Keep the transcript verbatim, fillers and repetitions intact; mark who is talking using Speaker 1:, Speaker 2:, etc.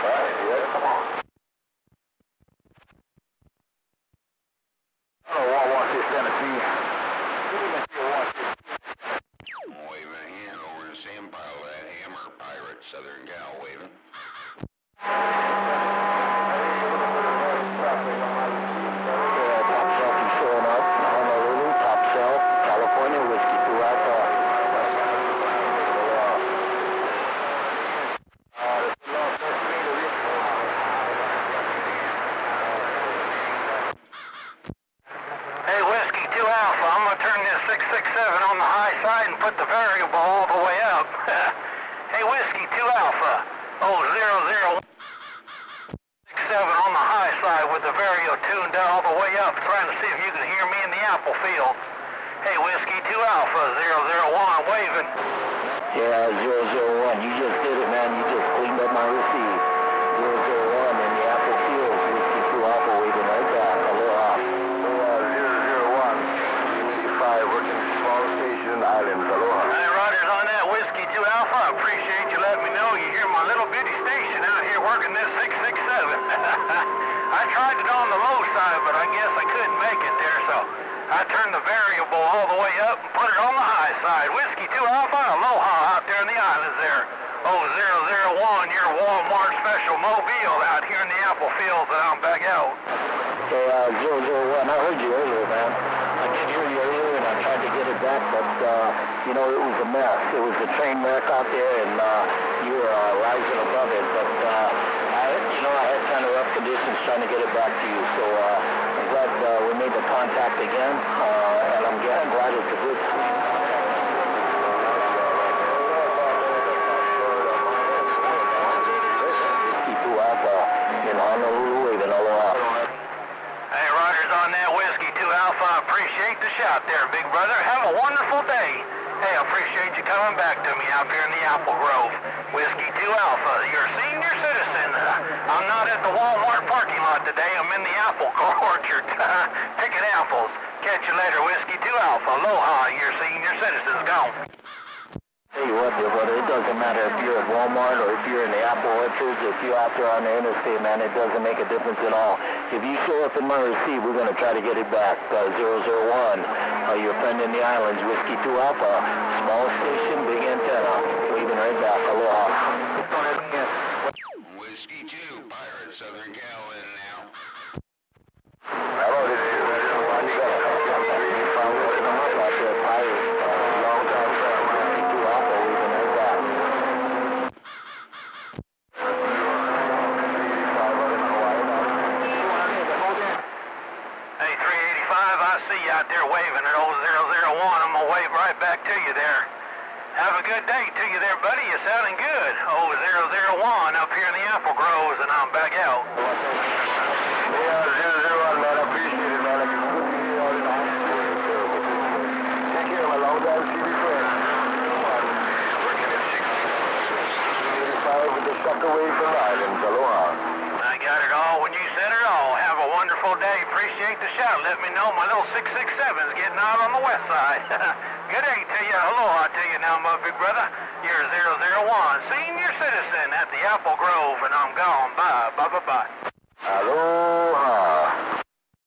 Speaker 1: right, yeah, come on. Oh, one one six Tennessee.
Speaker 2: I'm waving a hand over in Sam Pile, that Hammer Pirate, Southern Gal waving.
Speaker 1: Top Shelf is showing up. Honolulu, Top Shelf, California, Whiskey two Alpha.
Speaker 3: Hey, Whiskey two Alpha, I'm going to turn this six six seven on the high side and put the variable all the way up. Hey, Whiskey two Alpha, oh, zero zero six seven on the high side with the vario tuned all the way up, trying to see if you can hear me in the apple field. Hey, Whiskey two Alpha, zero zero one, waving.
Speaker 1: Yeah, zero zero one, you just did it, man. You just cleaned up my receive. zero zero one in the apple field, Whiskey two Alpha waving right back. Aloha. zero zero one, eighty-five, working small station, Islands. Aloha.
Speaker 3: Hey, Rogers, on that Whiskey two Alpha, I appreciate you letting me know you hear my little bitty station out here working this six six seven. I tried it on the low side, but I guess I couldn't make it there, so I turned the variable all the way up and put it on the high side. Whiskey two Alpha, aloha out there in the islands there. Oh, zero zero one, your Walmart special mobile out here in the apple fields, and I'm back out.
Speaker 1: Hey, uh, zero zero one, I heard you earlier, man. I did hear you earlier, and I tried to get it back, but, uh, you know, it was a mess. It was a train wreck out there, and uh, you were uh, rising above it, but, uh, I, you know, I had kind of rough conditions trying to get it back to you, so uh, I'm glad uh, we made the contact again, uh, and I'm glad, glad it's a good sweet contact. Whiskey two Alpha in Honolulu, waving aloha.
Speaker 3: Hey, Rogers, on that Whiskey two Alpha, I appreciate the shout there, big brother. Have a wonderful day. Hey, I appreciate you coming back to me out here in the Apple Grove. Whiskey two Alpha, you're a senior citizen. I'm not at the Walmart parking lot today. I'm in the apple orchard picking apples. Catch you later, Whiskey two Alpha. Aloha, your senior citizens. Gone.
Speaker 1: Tell you what, dear brother, it doesn't matter if you're at Walmart or if you're in the apple orchards, if you're out there on the interstate, man, it doesn't make a difference at all. If you show up in my receipt, we're going to try to get it back. Uh, zero zero one, uh, your friend in the islands, Whiskey two Alpha, small station, big antenna, waving right back. Aloha.
Speaker 2: Whiskey two, Pirate, Southern Gal in and out.
Speaker 1: Hello, this is zero zero one. You got a couple of three eighty-five working them up out there, Pirate. Uh, long time friend, Whiskey two Alpha, waving right back.
Speaker 3: Hey, three eighty-five, I see you out there waving at old zero zero one. I'm going to wave right back to you there. Have a good day to you there, buddy. You're sounding good. Oh, zero zero one up here in the apple groves, and I'm back out.
Speaker 1: Yeah, zero zero one, man. I appreciate it, man. I can put you all in the Take care, my long time C B friend. Working at six eighty-five with the sucker wave from Islands. Aloha.
Speaker 3: I got it all when you said it all. Have a wonderful day. Appreciate the shout. Let me know my little six six seven's getting out on the west side. Good day to you. Aloha to you now, my big brother. You're zero zero one, senior citizen at the Apple Grove, and I'm gone. Bye. Bye, bye, bye.
Speaker 1: Aloha.